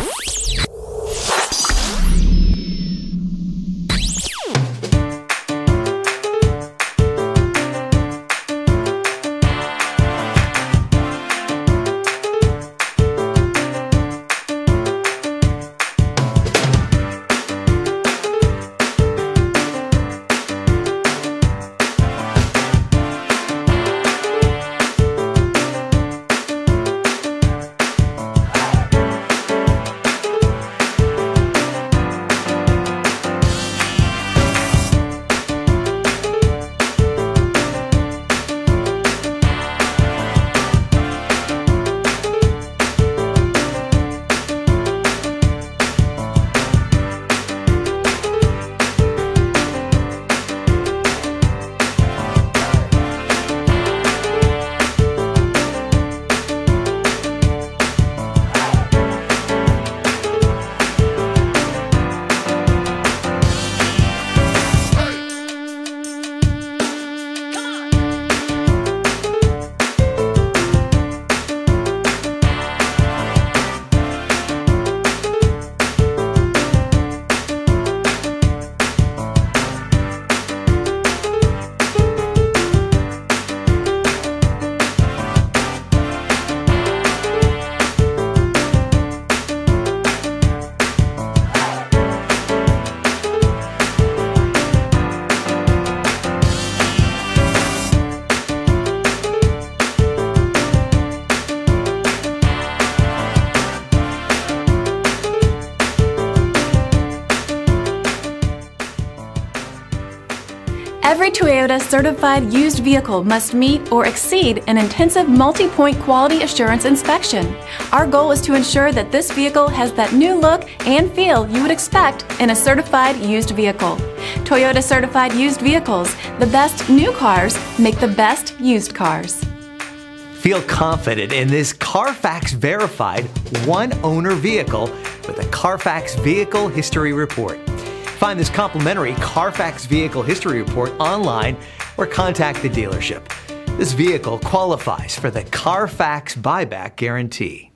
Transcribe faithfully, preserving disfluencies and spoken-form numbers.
Every Toyota certified used vehicle must meet or exceed an intensive multi-point quality assurance inspection. Our goal is to ensure that this vehicle has that new look and feel you would expect in a certified used vehicle. Toyota certified used vehicles, the best new cars make the best used cars. Feel confident in this Carfax verified one owner vehicle with a Carfax Vehicle History Report. Find this complimentary Carfax Vehicle History Report online or contact the dealership. This vehicle qualifies for the Carfax Buyback Guarantee.